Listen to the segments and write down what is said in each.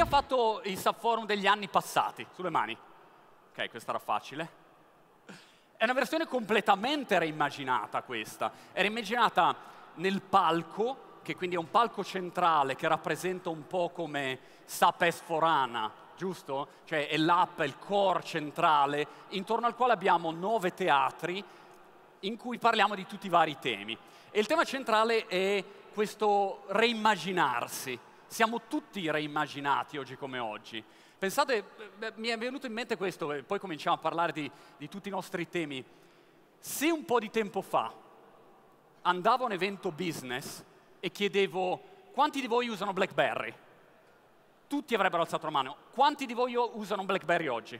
ha fatto il Subforum degli anni passati? Sulle mani. Ok, questa era facile. È una versione completamente reimmaginata questa. È reimmaginata nel palco, che quindi è un palco centrale che rappresenta un po' come SAP S/4HANA, giusto? Cioè è l'app, è il core centrale, intorno al quale abbiamo 9 teatri in cui parliamo di tutti i vari temi. E il tema centrale è questo reimmaginarsi. Siamo tutti reimmaginati oggi come oggi. Pensate, mi è venuto in mente questo, e poi cominciamo a parlare di tutti i nostri temi. Se un po' di tempo fa andavo a un evento business e chiedevo quanti di voi usano BlackBerry, tutti avrebbero alzato la mano. Quanti di voi usano BlackBerry oggi?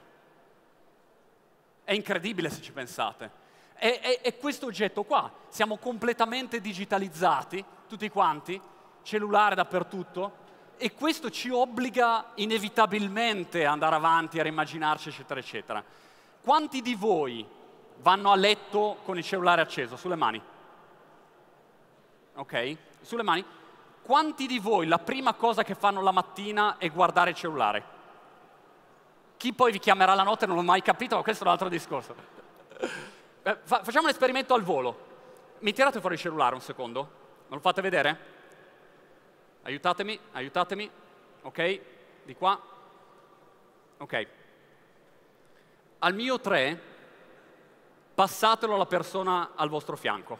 È incredibile se ci pensate. È questo oggetto qua. Siamo completamente digitalizzati, tutti quanti, cellulare dappertutto, e questo ci obbliga inevitabilmente ad andare avanti, a reimmaginarci, eccetera, eccetera. Quanti di voi vanno a letto con il cellulare acceso? Sulle mani. Ok? Sulle mani. Quanti di voi la prima cosa che fanno la mattina è guardare il cellulare? Chi poi vi chiamerà la notte non l'ho mai capito, ma questo è un altro discorso. Facciamo un esperimento al volo. Mi tirate fuori il cellulare un secondo? Me lo fate vedere? Aiutatemi, aiutatemi. Ok, di qua. Ok. Al mio 3, passatelo alla persona al vostro fianco.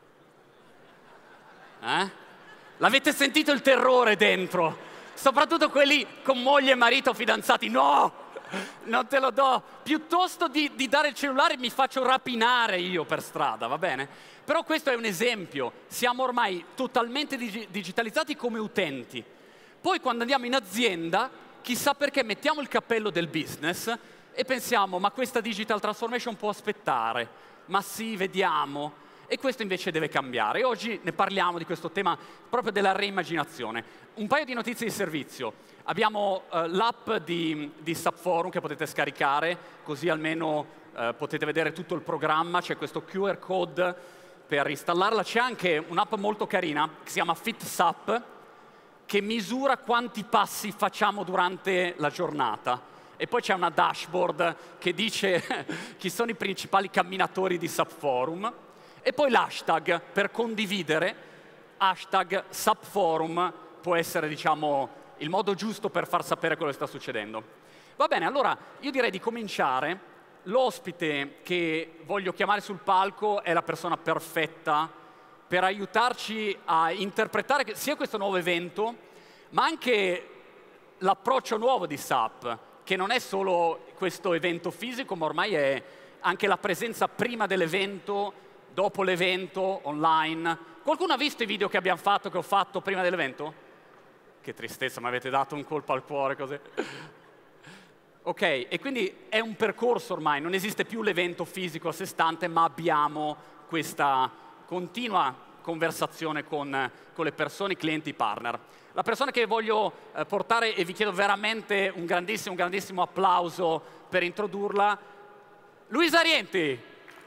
L'avete sentito il terrore dentro? Soprattutto quelli con moglie, marito, fidanzati. No! Non te lo do. Piuttosto di dare il cellulare mi faccio rapinare io per strada, va bene? Però questo è un esempio. Siamo ormai totalmente digitalizzati come utenti. Poi quando andiamo in azienda, chissà perché mettiamo il cappello del business e pensiamo, ma questa digital transformation può aspettare. Ma sì, vediamo. E questo invece deve cambiare. E oggi ne parliamo di questo tema proprio della reimmaginazione. Un paio di notizie di servizio. Abbiamo l'app di Subforum che potete scaricare, così almeno potete vedere tutto il programma. C'è questo QR code per installarla. C'è anche un'app molto carina che si chiama FitSup, che misura quanti passi facciamo durante la giornata. E poi c'è una dashboard che dice chi sono i principali camminatori di Subforum. E poi l'hashtag per condividere, hashtag Subforum, può essere, diciamo, il modo giusto per far sapere quello che sta succedendo. Va bene, allora io direi di cominciare. L'ospite che voglio chiamare sul palco è la persona perfetta per aiutarci a interpretare sia questo nuovo evento, ma anche l'approccio nuovo di SAP, che non è solo questo evento fisico, ma ormai è anche la presenza prima dell'evento, dopo l'evento, online. Qualcuno ha visto i video che abbiamo fatto, che ho fatto prima dell'evento? Che tristezza, mi avete dato un colpo al cuore così. Ok, e quindi è un percorso ormai, non esiste più l'evento fisico a sé stante, ma abbiamo questa continua conversazione con le persone, i clienti, i partner. La persona che voglio portare, e vi chiedo veramente un grandissimo applauso per introdurla, Luisa Rienti.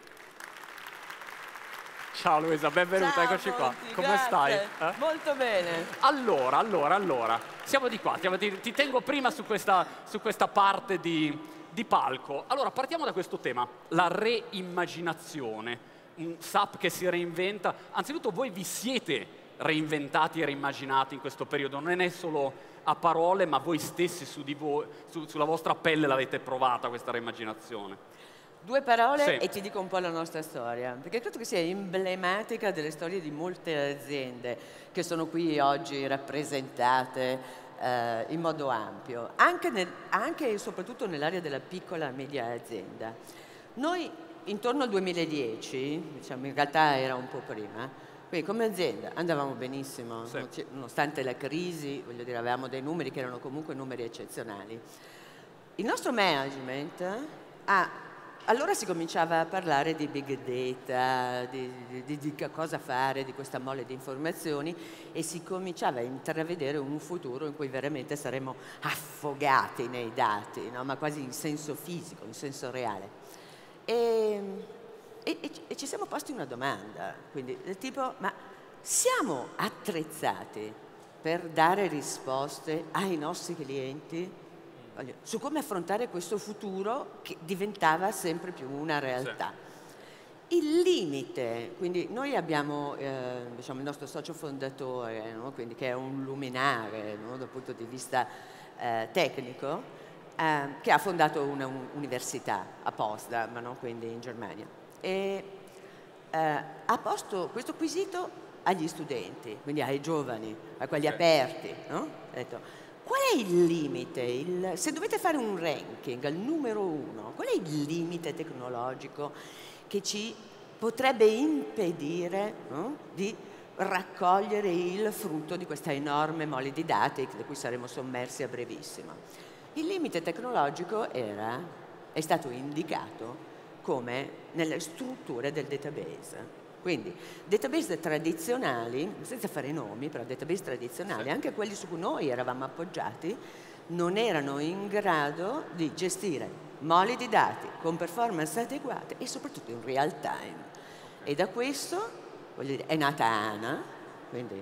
Ciao Luisa, benvenuta, ciao, eccoci qua. Come grazie. stai? Molto bene. Allora, siamo di qua, ti tengo prima su questa parte di palco. Allora, partiamo da questo tema, la reimmaginazione, un SAP che si reinventa. Anzitutto voi vi siete reinventati e reimmaginati in questo periodo, non è solo a parole, ma voi stessi sulla vostra pelle l'avete provata questa reimmaginazione. 2 parole sì. E ti dico un po' la nostra storia, perché credo che sia emblematica delle storie di molte aziende che sono qui oggi rappresentate in modo ampio, anche e soprattutto nell'area della piccola e media azienda. Noi intorno al 2010, diciamo in realtà era un po' prima, quindi come azienda andavamo benissimo, sì. Nonostante la crisi, voglio dire, avevamo dei numeri che erano comunque numeri eccezionali. Il nostro management allora si cominciava a parlare di big data, di cosa fare, di questa mole di informazioni, e si cominciava a intravedere un futuro in cui veramente saremmo affogati nei dati, no? Ma quasi in senso fisico, in senso reale. E ci siamo posti una domanda, quindi del tipo, ma siamo attrezzati per dare risposte ai nostri clienti su come affrontare questo futuro che diventava sempre più una realtà. Il limite, quindi noi abbiamo diciamo, il nostro socio fondatore, no? Quindi, che è un luminare, no? Dal punto di vista tecnico, che ha fondato un'università a Potsdam, no? Quindi in Germania, e ha posto questo quesito agli studenti, quindi ai giovani, a quelli aperti, no? Ha detto: qual è il limite? Se dovete fare un ranking al numero 1, qual è il limite tecnologico che ci potrebbe impedire, no? Di raccogliere il frutto di questa enorme mole di dati da cui saremo sommersi a brevissimo? Il limite tecnologico è stato indicato come nelle strutture del database. Quindi database tradizionali, senza fare nomi, però database tradizionali, anche quelli su cui noi eravamo appoggiati, non erano in grado di gestire mole di dati con performance adeguate e soprattutto in real time. E da questo, voglio dire, è nata ANA, quindi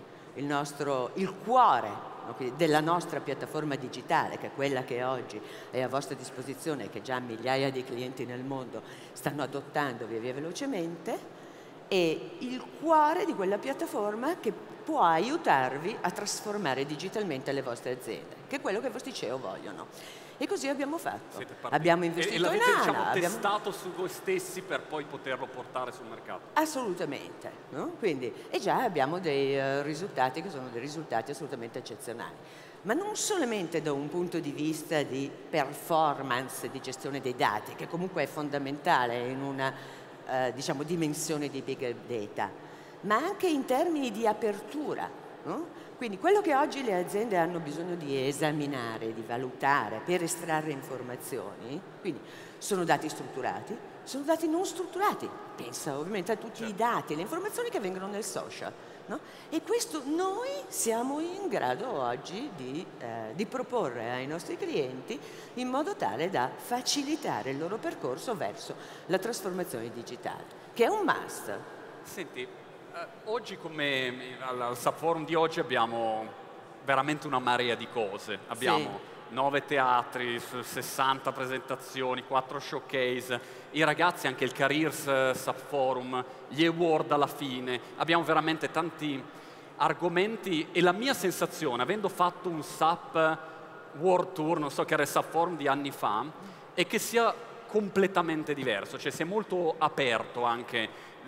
il cuore, no, della nostra piattaforma digitale, che è quella che oggi è a vostra disposizione e che già migliaia di clienti nel mondo stanno adottando via via velocemente, e il cuore di quella piattaforma che può aiutarvi a trasformare digitalmente le vostre aziende, che è quello che i vostri CEO vogliono. E così abbiamo fatto. Abbiamo investito in l'avete, ANA. Diciamo, testato su voi stessi per poi poterlo portare sul mercato. Assolutamente. No? Quindi, e già abbiamo dei risultati che sono dei risultati assolutamente eccezionali. Ma non solamente da un punto di vista di performance, di gestione dei dati, che comunque è fondamentale in una diciamo, dimensione di big data, ma anche in termini di apertura, no? Quindi quello che oggi le aziende hanno bisogno di esaminare, di valutare per estrarre informazioni, quindi sono dati strutturati, sono dati non strutturati. Pensa ovviamente a tutti i dati, le informazioni che vengono nel social, no? E questo noi siamo in grado oggi di proporre ai nostri clienti in modo tale da facilitare il loro percorso verso la trasformazione digitale, che è un must. Senti, oggi come al Subforum di oggi abbiamo veramente una marea di cose. Abbiamo 9 teatri, 60 presentazioni, 4 showcase, i ragazzi anche il Careers Subforum, gli award alla fine. Abbiamo veramente tanti argomenti e la mia sensazione, avendo fatto un SAP World Tour, non so che era il Subforum di anni fa, è che sia completamente diverso, cioè si è molto aperto anche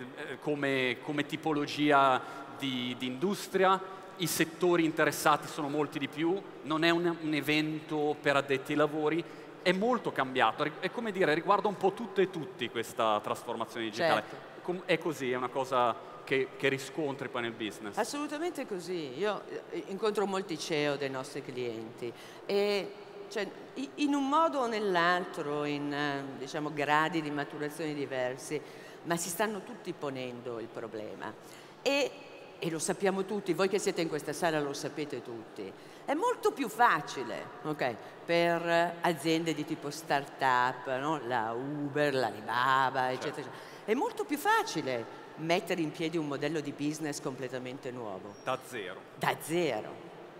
come tipologia di industria, i settori interessati sono molti di più, non è un evento per addetti ai lavori, è molto cambiato, è come dire, riguarda un po' tutto e tutti questa trasformazione digitale. Certo. È così, è una cosa che riscontri poi nel business. Assolutamente così. Io incontro molti CEO dei nostri clienti e cioè, in un modo o nell'altro, in diciamo, gradi di maturazione diversi, ma si stanno tutti ponendo il problema. E lo sappiamo tutti, voi che siete in questa sala lo sapete tutti. È molto più facile, okay, per aziende di tipo start-up, no? La Uber, l'Alibaba, eccetera, eccetera. È molto più facile mettere in piedi un modello di business completamente nuovo. Da zero. Da zero.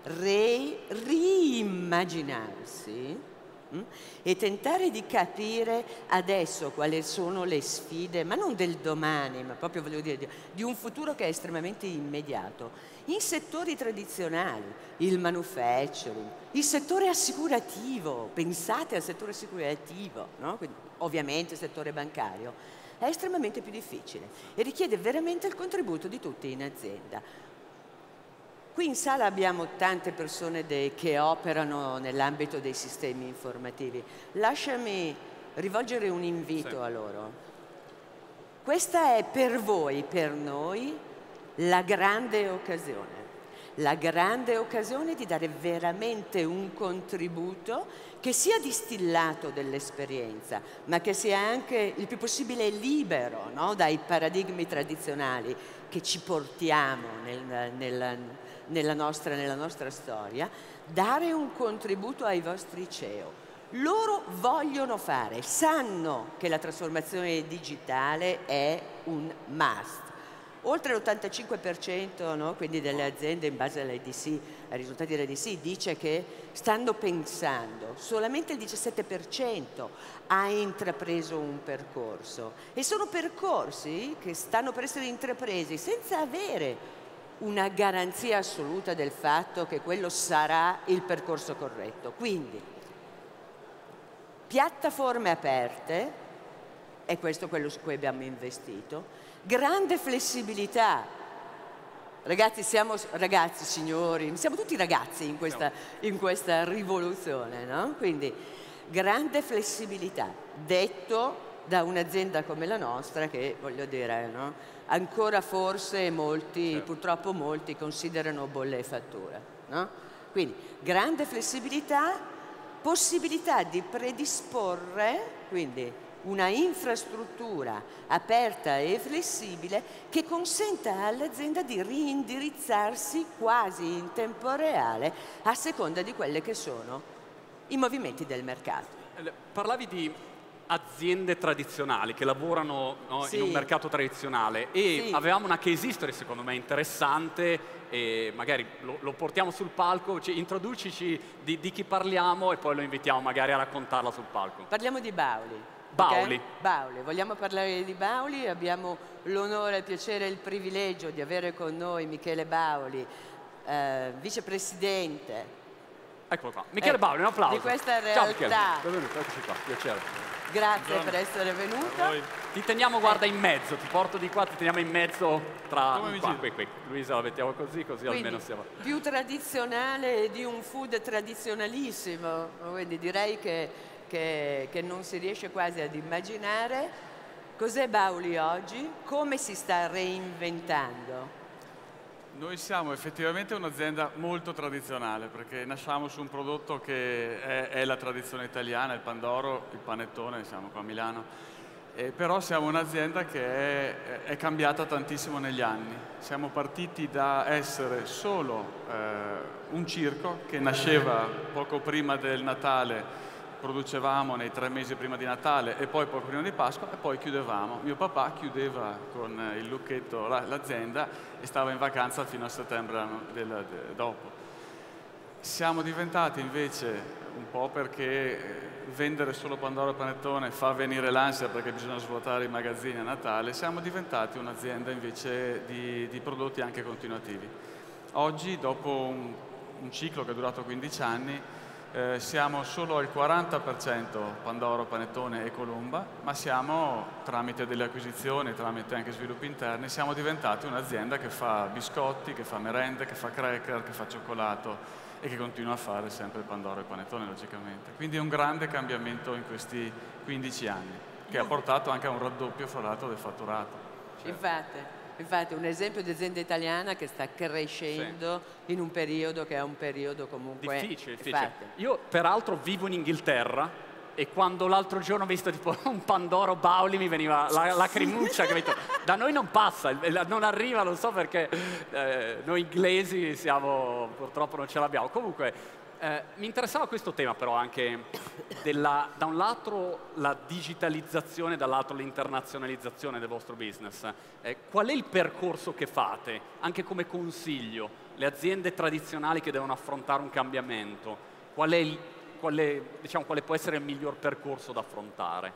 Reimmaginarsi e tentare di capire adesso quali sono le sfide, ma non del domani, ma proprio voglio dire di un futuro che è estremamente immediato, in settori tradizionali, il manufacturing, il settore assicurativo, pensate al settore assicurativo, no? Quindi, ovviamente il settore bancario, è estremamente più difficile e richiede veramente il contributo di tutti in azienda. Qui in sala abbiamo tante persone che operano nell'ambito dei sistemi informativi. Lasciami rivolgere un invito a loro. Questa è per voi, per noi, la grande occasione di dare veramente un contributo che sia distillato dell'esperienza, ma che sia anche il più possibile libero, no? Dai paradigmi tradizionali che ci portiamo nella nostra storia, dare un contributo ai vostri CEO. Loro vogliono fare, sanno che la trasformazione digitale è un must. oltre l'85%, no, quindi delle aziende in base all'IDC, ai risultati dell'IDC, dice che stanno pensando, solamente il 17% ha intrapreso un percorso e sono percorsi che stanno per essere intrapresi senza avere una garanzia assoluta del fatto che quello sarà il percorso corretto. Quindi piattaforme aperte, è questo quello su cui abbiamo investito, grande flessibilità. Ragazzi, ragazzi, signori, siamo tutti ragazzi in questa rivoluzione, no? Quindi grande flessibilità, detto da un'azienda come la nostra che, voglio dire, no? Ancora forse molti, purtroppo molti, considerano bolle e fattura, no? Quindi grande flessibilità, possibilità di predisporre, quindi una infrastruttura aperta e flessibile che consenta all'azienda di reindirizzarsi quasi in tempo reale a seconda di quelli che sono i movimenti del mercato. Parlavi di aziende tradizionali che lavorano, no, Sì. in un mercato tradizionale e Sì. avevamo una case history secondo me interessante e magari lo portiamo sul palco, introducici di chi parliamo e poi lo invitiamo magari a raccontarla sul palco. Parliamo di Bauli. Bauli. Okay? Bauli. Vogliamo parlare di Bauli? Abbiamo l'onore, il piacere e il privilegio di avere con noi Michele Bauli, vicepresidente. Eccolo qua. Michele Bauli, un applauso. Di questa Ciao Michele, realtà. benvenuto, eccoci qua, piacere. Grazie per essere venuto. Ti teniamo, guarda, in mezzo, ti porto di qua, ti teniamo in mezzo tra... Qui. Luisa la mettiamo così Quindi, almeno siamo... più tradizionale di un food tradizionalissimo, quindi direi che non si riesce quasi ad immaginare. Cos'è Bauli oggi? Come si sta reinventando? Noi siamo effettivamente un'azienda molto tradizionale perché nasciamo su un prodotto che è la tradizione italiana, il pandoro, il panettone, siamo qua a Milano, però siamo un'azienda che è cambiata tantissimo negli anni. Siamo partiti da essere solo un circo che nasceva poco prima del Natale, producevamo nei 3 mesi prima di Natale e poi poco prima di Pasqua e poi chiudevamo. Mio papà chiudeva con il lucchetto l'azienda e stava in vacanza fino a settembre dopo. Siamo diventati invece, un po' perché vendere solo pandoro e panettone fa venire l'ansia perché bisogna svuotare i magazzini a Natale, siamo diventati un'azienda invece di prodotti anche continuativi. Oggi, dopo un ciclo che è durato 15 anni, siamo solo al 40% pandoro, panettone e colomba, ma siamo, tramite delle acquisizioni, tramite anche sviluppi interni, siamo diventati un'azienda che fa biscotti, che fa merende, che fa cracker, che fa cioccolato e che continua a fare sempre il pandoro e il panettone, logicamente. Quindi è un grande cambiamento in questi 15 anni, che ha portato anche a un raddoppio, fra l'altro, del fatturato. Infatti un esempio di azienda italiana che sta crescendo in un periodo che è un periodo comunque difficile. Io peraltro vivo in Inghilterra e quando l'altro giorno ho visto tipo un pandoro Bauli mi veniva la lacrimuccia che ho detto, da noi non passa, non arriva, non so perché noi inglesi siamo, purtroppo non ce l'abbiamo. Comunque mi interessava questo tema però anche da un lato la digitalizzazione, dall'altro l'internazionalizzazione del vostro business. Qual è il percorso che fate, anche come consiglio, le aziende tradizionali che devono affrontare un cambiamento? Quale può essere il miglior percorso da affrontare?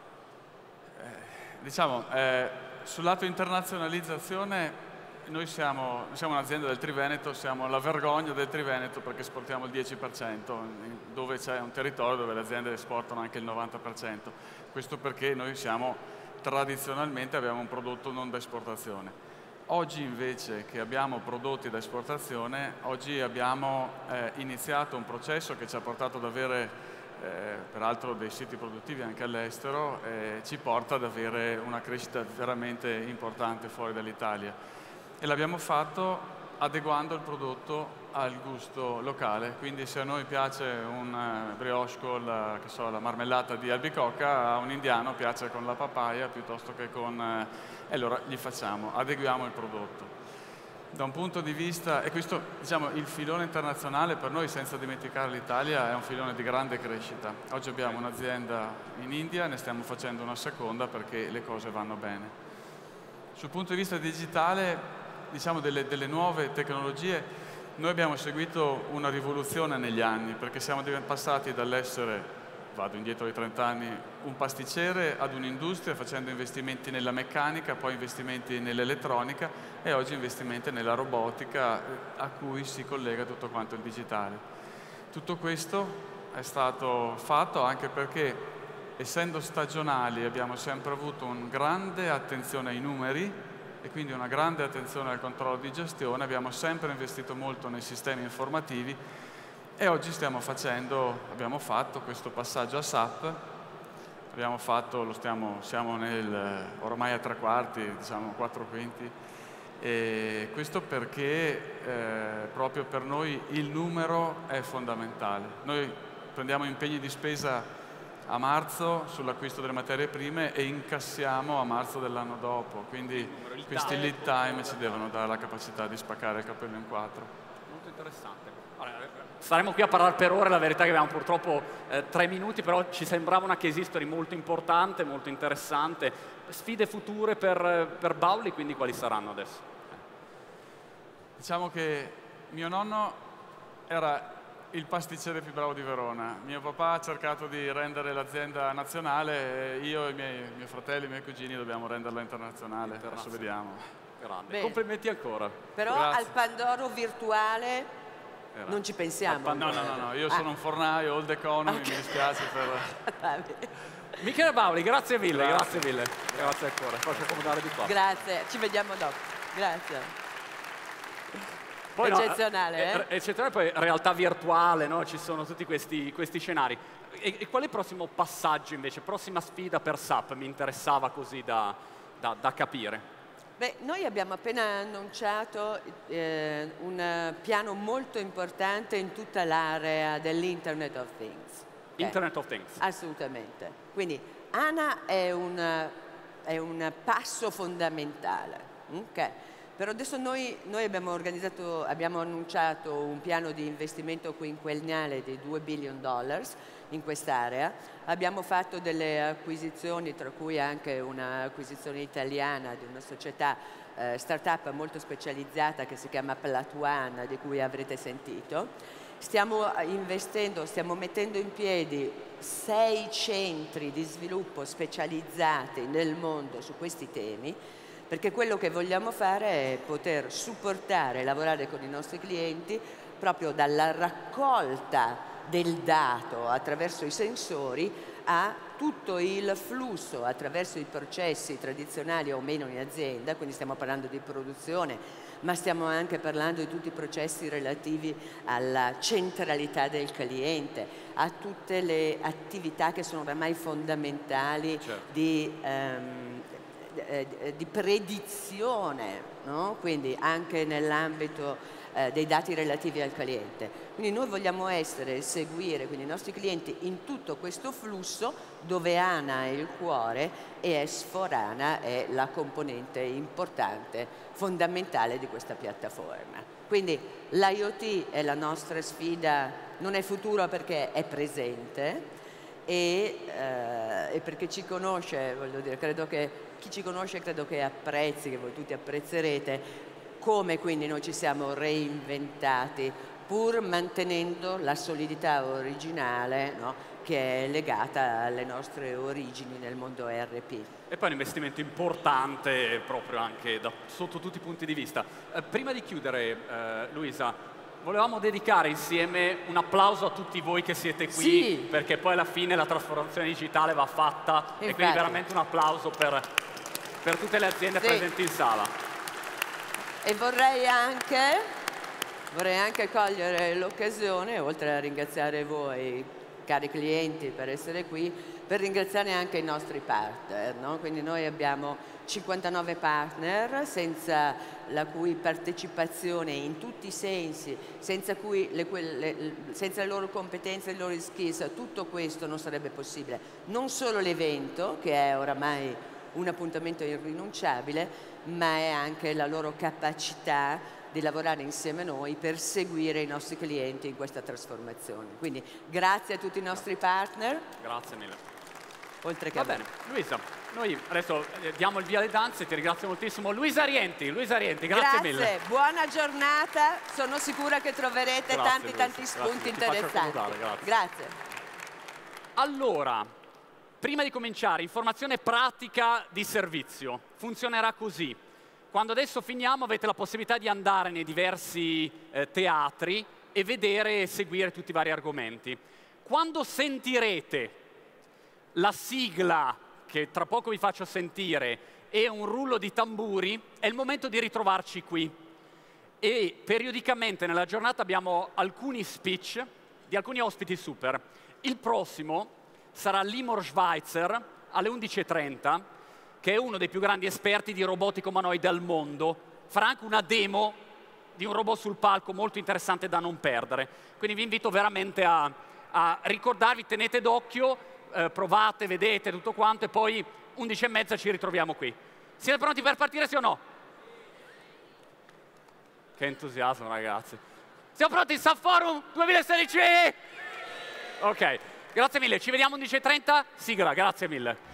Sul lato internazionalizzazione noi siamo un'azienda del Triveneto, siamo la vergogna del Triveneto perché esportiamo il 10%, dove c'è un territorio dove le aziende esportano anche il 90%. Questo perché noi tradizionalmente abbiamo un prodotto non da esportazione. Oggi invece che abbiamo prodotti da esportazione, oggi abbiamo iniziato un processo che ci ha portato ad avere peraltro dei siti produttivi anche all'estero, ci porta ad avere una crescita veramente importante fuori dall'Italia. E l'abbiamo fatto adeguando il prodotto al gusto locale, quindi se a noi piace un brioche con la marmellata di albicocca, a un indiano piace con la papaya piuttosto che con... e allora gli adeguiamo il prodotto. Da un punto di vista, e questo il filone internazionale per noi, senza dimenticare l'Italia, è un filone di grande crescita. Oggi abbiamo un'azienda in India, ne stiamo facendo una seconda perché le cose vanno bene. Sul punto di vista digitale diciamo, delle nuove tecnologie, noi abbiamo seguito una rivoluzione negli anni, perché siamo passati dall'essere, vado indietro di 30 anni, un pasticcere ad un'industria, facendo investimenti nella meccanica, poi investimenti nell'elettronica e oggi investimenti nella robotica, a cui si collega tutto quanto il digitale. Tutto questo è stato fatto anche perché, essendo stagionali, abbiamo sempre avuto una grande attenzione ai numeri e quindi una grande attenzione al controllo di gestione, abbiamo sempre investito molto nei sistemi informativi e oggi abbiamo fatto questo passaggio a SAP, siamo ormai a 3/4, diciamo 4/5, e questo perché proprio per noi il numero è fondamentale. Noi prendiamo impegni di spesa a marzo sull'acquisto delle materie prime e incassiamo a marzo dell'anno dopo, quindi questi lead time ci devono dare la capacità di spaccare il capello in 4. Molto interessante. Staremo qui a parlare per ore, la verità è che abbiamo purtroppo 3 minuti, però ci sembrava una case history molto importante, molto interessante. Sfide future per Bauli, quindi quali saranno adesso? Diciamo che mio nonno era il pasticcere più bravo di Verona. Mio papà ha cercato di rendere l'azienda nazionale e io e i miei fratelli e i miei cugini dobbiamo renderla internazionale. Adesso vediamo. Grande. Bene. Complimenti ancora. Però Grazie. al Pandoro virtuale non ci pensiamo. No, io sono un fornaio, old economy, mi dispiace per... Vabbè. Michele Bauli, grazie mille, grazie mille. Grazie ancora, faccio accomodare di qua. Grazie, ci vediamo dopo. Grazie. Poi, eccezionale, eccezionale, poi realtà virtuale, no? Ci sono tutti questi scenari. E qual è il prossimo passaggio invece, prossima sfida per SAP? Mi interessava così da capire. Beh, noi abbiamo appena annunciato un piano molto importante in tutta l'area dell'Internet of Things. Internet of Things. Assolutamente. Quindi ANA è un passo fondamentale. Ok? Però adesso noi abbiamo annunciato un piano di investimento quinquennale di $2 billion in quest'area. Abbiamo fatto delle acquisizioni, tra cui anche un'acquisizione italiana di una società startup molto specializzata che si chiama Platuan, di cui avrete sentito. Stiamo mettendo in piedi 6 centri di sviluppo specializzati nel mondo su questi temi, perché quello che vogliamo fare è poter supportare e lavorare con i nostri clienti proprio dalla raccolta del dato attraverso i sensori a tutto il flusso attraverso i processi tradizionali o meno in azienda, quindi stiamo parlando di produzione, ma stiamo anche parlando di tutti i processi relativi alla centralità del cliente, a tutte le attività che sono oramai fondamentali, certo, di predizione, no? Quindi anche nell'ambito dei dati relativi al cliente. Quindi noi vogliamo seguire quindi i nostri clienti in tutto questo flusso, dove ANA è il cuore e S4HANA è la componente importante, fondamentale di questa piattaforma. Quindi l'IoT è la nostra sfida, non è futuro perché è presente e perché ci conosce, voglio dire, credo che chi ci conosce credo che apprezzi, che voi tutti apprezzerete, come quindi noi ci siamo reinventati pur mantenendo la solidità originale, no? Che è legata alle nostre origini nel mondo ERP. E poi un investimento importante proprio anche sotto tutti i punti di vista. Prima di chiudere, Luisa, volevamo dedicare insieme un applauso a tutti voi che siete qui, sì, perché poi alla fine la trasformazione digitale va fatta. Infatti. E quindi veramente un applauso per tutte le aziende, sì, presenti in sala. E vorrei anche cogliere l'occasione, oltre a ringraziare voi, cari clienti, per essere qui, per ringraziare anche i nostri partner, no? Quindi noi abbiamo 59 partner, senza la cui partecipazione in tutti i sensi, senza le loro competenze e le loro skills, tutto questo non sarebbe possibile. Non solo l'evento, che è oramai un appuntamento irrinunciabile, ma è anche la loro capacità di lavorare insieme a noi per seguire i nostri clienti in questa trasformazione. Quindi grazie a tutti i nostri partner. Grazie mille. Oltre che Va bene, Luisa. Noi adesso diamo il via alle danze, ti ringrazio moltissimo. Luisa Rienti, grazie mille. Grazie, buona giornata, sono sicura che troverete Grazie, tanti Luisa, spunti grazie, ti faccio interessanti. accomodare, Grazie. Allora, prima di cominciare, informazione pratica di servizio. Funzionerà così. Quando adesso finiamo avete la possibilità di andare nei diversi teatri e vedere e seguire tutti i vari argomenti. Quando sentirete la sigla, che tra poco vi faccio sentire, e un rullo di tamburi, è il momento di ritrovarci qui. E periodicamente nella giornata abbiamo alcuni speech di alcuni ospiti super. Il prossimo sarà Limor Schweitzer alle 11:30, che è uno dei più grandi esperti di robotica umanoide al mondo. Farà anche una demo di un robot sul palco molto interessante da non perdere. Quindi vi invito veramente a ricordarvi, tenete d'occhio, provate, vedete tutto quanto e poi 11:30 ci ritroviamo qui. Siete pronti per partire, sì o no? Che entusiasmo, ragazzi. Siamo pronti? Sub Forum 2016? Ok, grazie mille. Ci vediamo 11:30. Sigla, grazie mille.